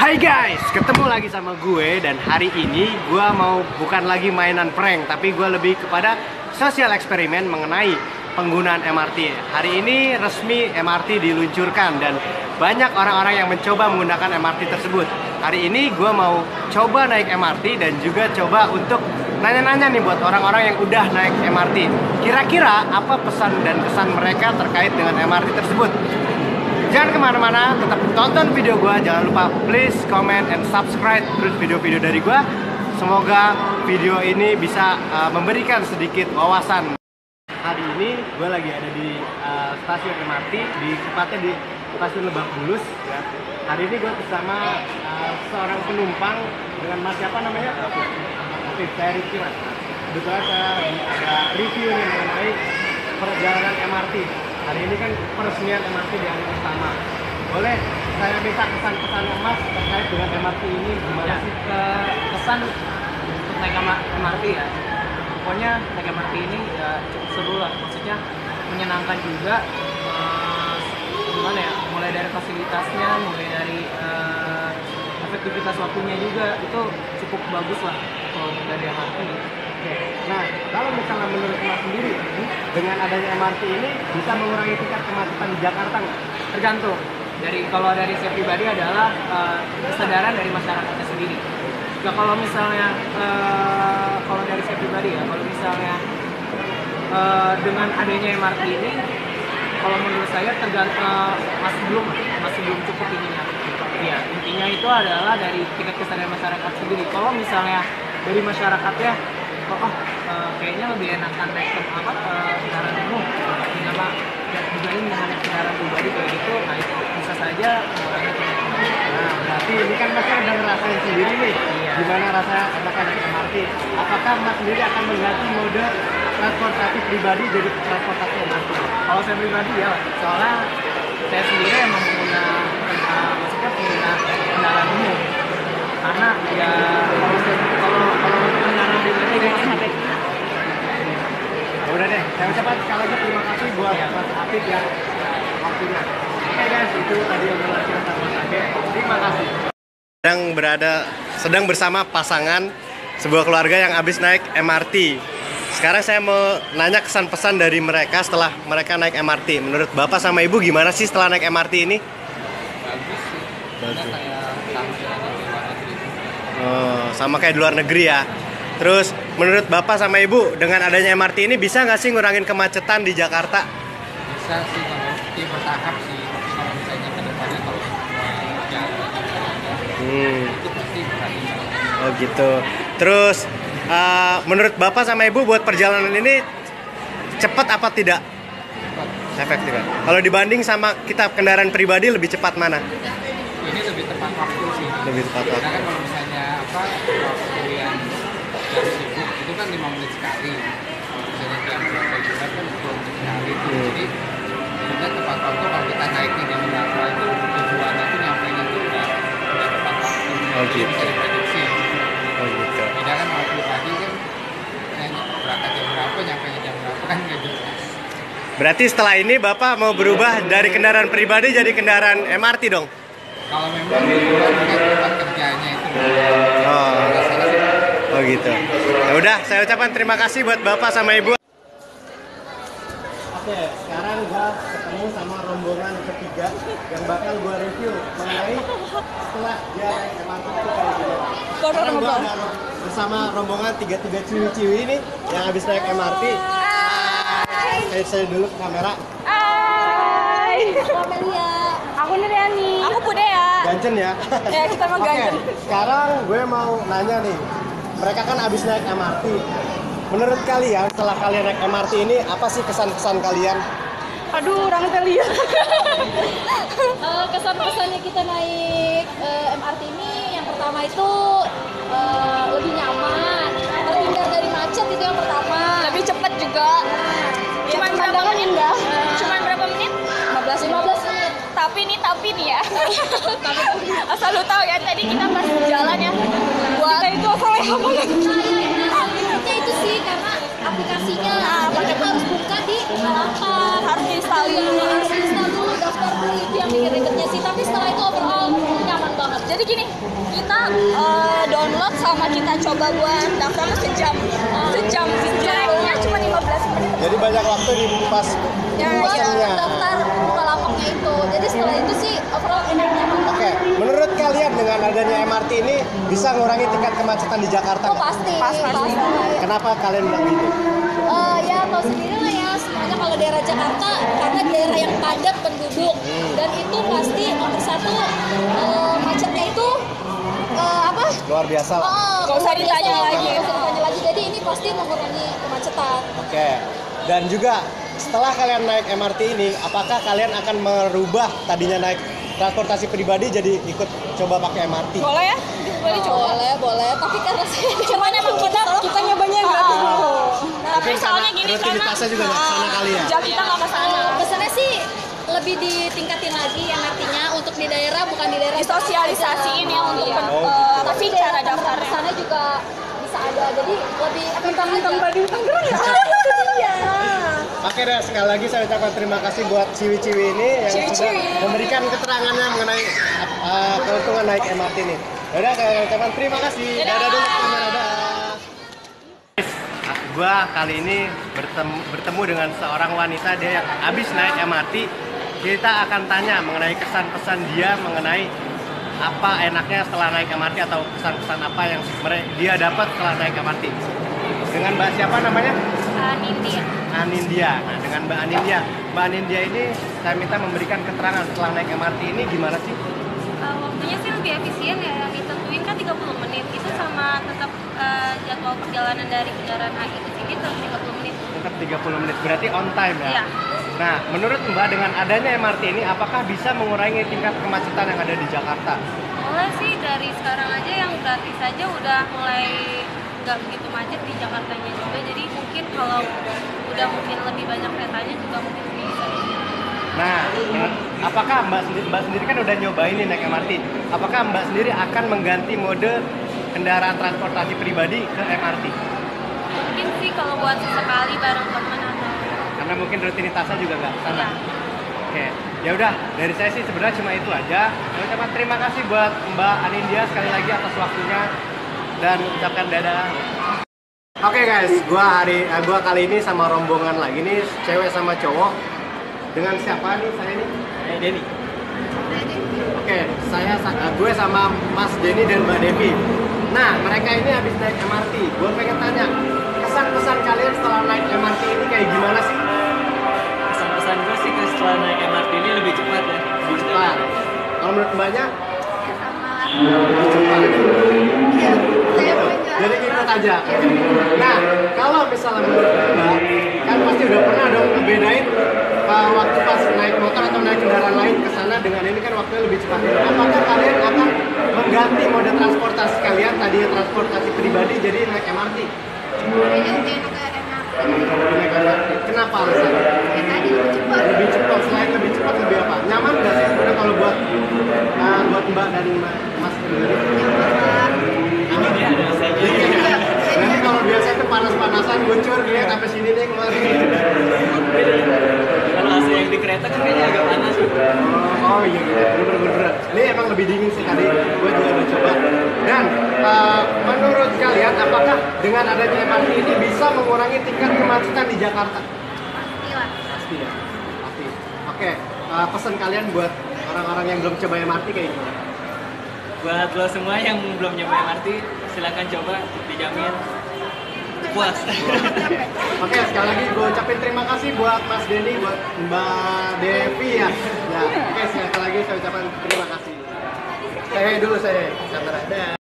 Hai guys, ketemu lagi sama gue. Dan hari ini gue mau bukan lagi mainan prank, tapi gue lebih kepada sosial eksperimen mengenai penggunaan MRT. Hari ini resmi MRT diluncurkan dan banyak orang-orang yang mencoba menggunakan MRT tersebut. Hari ini gue mau coba naik MRT dan juga coba untuk nanya-nanya nih buat orang-orang yang udah naik MRT. Kira-kira apa pesan dan kesan mereka terkait dengan MRT tersebut? Jangan kemana-mana, tetap tonton video gue. Jangan lupa please comment and subscribe terus video-video dari gue. Semoga video ini bisa memberikan sedikit wawasan. Hari ini gue lagi ada di stasiun MRT, tepatnya di stasiun Lebak Bulus ya. Hari ini gue bersama seorang penumpang dengan mas siapa namanya? Oke, saya Rizky mas. Kebetulan saya ada review nih mengenai perjalanan MRT. Hari ini kan peresmian MRT di hari pertama. Boleh saya minta kesan-kesan mas terkait dengan MRT ini gimana sih? Kesan untuk naik MRT ya. Pokoknya naik MRT ini ya cukup seru lah. Maksudnya menyenangkan juga. Gimana ya? Mulai dari fasilitasnya, mulai dari efektivitas waktunya juga itu cukup bagus lah kalau dari MRT. Nah, kalau misalnya menurut mas sendiri, dengan adanya MRT ini bisa mengurangi tingkat kemacetan di Jakarta nggak? Tergantung. Kalau dari saya pribadi adalah kesadaran dari masyarakatnya sendiri. Ya, kalau misalnya kalau dari saya pribadi ya, kalau misalnya dengan adanya MRT ini, kalau menurut saya masih belum cukup ininya. Ya, intinya itu adalah dari tingkat kesadaran masyarakat sendiri. Kalau misalnya dari masyarakatnya kayaknya lebih enakan naik kendaraan umum dibanding dengan kendaraan pribadi kayak gitu, nah itu bisa saja mengurangi kemacetan. Nah, berarti ini kan mas udah ngerasain sendiri nih, gimana rasanya naik MRT. Apakah mas sendiri akan mengganti mode transportasi pribadi jadi transportasi MRT? Kalau saya pribadi ya, soalnya saya sendiri emang pengguna kendaraan umum. Karena ya kalau kendaraan pribadi udah deh, saya ucapkan sekali lagi terima kasih buat Mas Apit ya waktunya. Oke guys, itu tadi obrolan kita sama Mas Ade. Terima kasih. Sedang bersama pasangan sebuah keluarga yang habis naik MRT. Sekarang saya mau nanya kesan pesan dari mereka setelah mereka naik MRT. Menurut bapak sama ibu gimana sih setelah naik MRT ini? bagus sih. Bagus. Kayak Sama kayak di luar negeri ya. Terus menurut bapak sama ibu dengan adanya MRT ini bisa nggak sih ngurangin kemacetan di Jakarta? bisa sih, kalau bertahap sih. Tapi kalau misalnya ke depannya kalau semua jalan itu pasti berarti. Oh gitu. Terus menurut bapak sama ibu buat perjalanan ini cepat apa tidak? Efektif kan? Kalau dibanding sama kita kendaraan pribadi lebih cepat mana? Ini lebih tepat waktu sih. Lebih tepat waktu. Karena kan kalau misalnya waktu yang sibuk itu kan 5 menit sekali. Kalau misalnya jam reguler kan 10 menit sekali. Jadi juga tepat waktu kalau kita naik di jam berapa itu tujuannya itu nyampe itu udah tepat waktu. Oh, Jadi gitu. bisa diprediksi. Oh gitu. Beda kan kalau pribadi kan berangkat jam berapa, nyampe jam berapa kan nggak jelas. Berarti setelah ini bapak mau berubah dari kendaraan pribadi jadi kendaraan MRT dong? Kalau memang tempat kerjanya itu Oh gitu. Ya udah, saya ucapkan terima kasih buat bapak sama ibu. Oke, sekarang gua ketemu sama rombongan ketiga yang bakal gua review mengenai setelah dia naik MRT itu kayak gimana. Sekarang gua ada bersama rombongan 3 ciwi-ciwi ini yang habis naik MRT. Saya dulu ke kamera. Hai. Aku Amelia. Aku Nuriani. Aku Budaya. Gancen ya. Ya, kita mau gancen. Sekarang gue mau nanya nih. Mereka kan habis naik MRT. Menurut kalian setelah kalian naik MRT ini apa sih kesan-kesan kalian? Aduh, orang lihat. Kesan-kesannya kita naik MRT ini yang pertama itu lebih nyaman, terhindar dari macet itu yang pertama. Lebih cepat juga. Cuman berapa menit? Cuman berapa menit? 15 menit. Tapi nih ya. Asal lu tahu ya, tadi kita pas jalan ya. Kita itu asalnya apa ya? Itu sih karena aplikasinya harus buka di Balapan, harus install dulu, daftar dulu, itu yang bikin ribetnya sih. Tapi setelah itu overall nyaman banget. Jadi gini, kita download sama kita coba buat daftar sejam. Jaraknya cuma 15 menit. Jadi banyak waktu di pas Ya, pesannya. daftar Bukalampaknya itu. Jadi setelah itu sih overall enaknya banget. Oke, menurut kalian dengan adanya MRT ini bisa mengurangi tingkat kemacetan di Jakarta Oh nggak? pasti. Kenapa kalian bilang gitu? Ya tahu sendiri lah ya, semuanya kalau daerah Jakarta karena daerah yang padat penduduk dan itu pasti nomor satu macetnya itu apa? Luar biasa lah. Nggak usah ditanya lagi. Jadi ini pasti mengurangi kemacetan. Oke, dan juga setelah kalian naik MRT ini, apakah kalian akan merubah tadinya naik transportasi pribadi jadi ikut coba pakai MRT? Boleh ya? Boleh. Tapi karena saya cuman emang kita nyobanya gratis dulu. Mungkin soalnya gini, rutinitasnya juga nggak kesana kali ya? Kita nggak kesana. Kesannya sih lebih ditingkatin lagi MRT-nya untuk di daerah, bukan di daerah. Disosialisasiin ya untuk tapi cara daftarnya. Sana juga bisa ada, jadi lebih mentang-mentang Bandung Tangerang ya. Iya. Oke deh, sekali lagi saya ucapkan terima kasih buat ciwi-ciwi ini yang sudah memberikan keterangannya mengenai keuntungan naik MRT ini. Yaudah, saya ucapkan terima kasih. Dadah dulu, dadah. Gua kali ini bertemu dengan seorang wanita, dia yang habis naik MRT. Kita akan tanya mengenai kesan-pesan dia mengenai apa enaknya setelah naik MRT atau kesan-pesan apa yang dia dapat setelah naik MRT. Dengan Mbak siapa namanya? Anindya. Nah, dengan Mbak Anindya ini saya minta memberikan keterangan setelah naik MRT ini gimana sih? Waktunya sih lebih efisien ya, yang ditentuin kan 30 menit itu sama tetap jadwal perjalanan dari kendaraan HI ke sini tetap 30 menit. Tetap 30 menit, berarti on time ya? Iya. Nah, menurut Mbak dengan adanya MRT ini apakah bisa mengurangi tingkat kemacetan yang ada di Jakarta? Mulai sih dari sekarang aja yang gratis aja udah mulai nggak begitu macet di Jakartanya juga, jadi mungkin kalau udah mungkin lebih banyak keretanya juga mungkin bisa. Nah, apakah Mbak sendiri kan udah nyobain nih naik MRT? Apakah Mbak sendiri akan mengganti mode kendaraan transportasi pribadi ke MRT? Mungkin sih kalau buat sesekali bareng teman atau Karena mungkin rutinitasnya juga nggak sana. ya. Oke, ya udah dari saya sih sebenarnya cuma itu aja. Saya ucapkan terima kasih buat Mbak Anindya sekali lagi atas waktunya dan ucapkan dadah. Oke guys, gua kali ini sama rombongan lagi nih, cewek sama cowok. Dengan siapa nih saya nih? Denny. Oke, gue sama Mas Denny dan Mbak Devi. Nah, mereka ini habis naik MRT. Gue pengen tanya, kesan-kesan kalian setelah naik MRT ini kayak gimana sih? Pesan gue sih setelah naik MRT ini lebih cepat ya. Lebih cepat. Kalau menurut Mbaknya? Jadi ikut aja. Nah, kalau misalnya menurut Mbak, kan pasti udah pernah dong ngebedain waktu pas naik motor atau naik kendaraan lain ke sana dengan ini kan waktunya lebih cepat. Apakah kalian akan mengganti mode transportasi kalian tadinya transportasi pribadi jadi naik MRT? Naik MRT. Kenapa alasannya? Lebih cepat. Selain lebih cepat lebih apa? Nyaman nggak sih sebenarnya kalau buat Mbak dan Mas sendiri? Ini dia ada saya. Nanti kalau biasa itu panas-panasan guncur dia sampai sini deh keluar. Kalau AC yang di kereta kan kayaknya agak panas. Oh iya, bener. Ini emang lebih dingin sih tadi. Gue juga udah coba. Dan menurut kalian apakah dengan adanya MRT ini bisa mengurangi tingkat kemacetan di Jakarta? Pasti ya. Pasti. Oke, pesan kalian buat orang-orang yang belum coba MRT kayak gimana? Buat lo semua yang belum nyoba MRT, silakan coba, dijamin puas. Oke, sekali lagi gue ucapin terima kasih buat Mas Denny, buat Mbak Devi ya. Oke, sekali lagi saya ucapkan terima kasih. Saya dulu kamera.